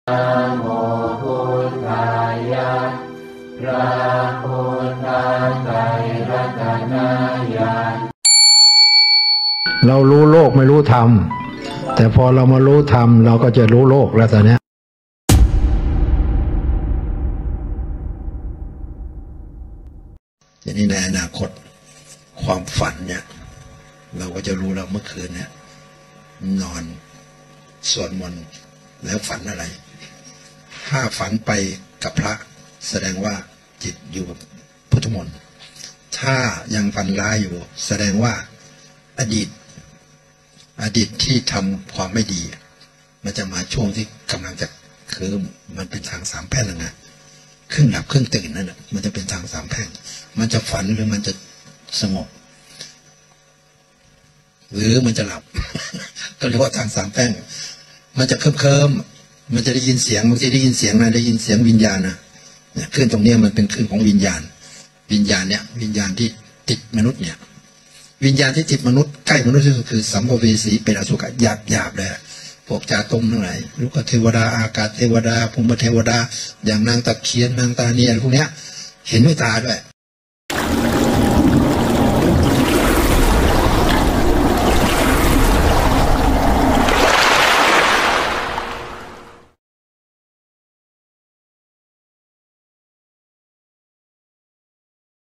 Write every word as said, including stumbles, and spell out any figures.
นะโมพุทธายะพระพุทธไตรรัตนญาณเรารู้โลกไม่รู้ธรรมแต่พอเรามารู้ธรรมเราก็จะรู้โลกแล้วตอนนี้ทีนี้ในอนาคตความฝันเนี่ยเราก็จะรู้แล้วเมื่อคืนเนี่ยนอนสวดมนต์แล้วฝันอะไรถ้าฝันไปกับพระแสดงว่าจิตอยู่กับพุทธมนต์ถ้ายังฝันร้ายอยู่แสดงว่าอดีตอดีตที่ทำความไม่ดีมันจะมาช่วงที่กำลังจะคือมันเป็นทางสามแพร่งนะ ครึ่งหลับครึ่งตื่นนั่นแหละมันจะเป็นทางสามแพร่งมันจะฝันหรือมันจะสงบหรือมันจะหลับ ก็เรียกว่าทางสามแพร่งมันจะเคิมเคิมมันจะได้ยินเสียงบางทีได้ยินเสียงนะได้ยินเสียงวิญญาณนะเนี่ยคลื่นตรงนี้มันเป็นคลื่นของวิญญาณวิญญาณเนี่ยวิญญาณที่ติดมนุษย์เนี่ยวิญญาณที่ติดมนุษย์ใกล้มนุษย์ที่สุดคือสัมภเวสีเป็นอสุรหยาบหยาบเลยพวกจาตมทั้งหลายลูกเทวดาอากาศเทวดาภูมิเทวดาอย่างนางตะเคียนนางตาเนียนพวกเนี้ยเห็นด้วยตาด้วย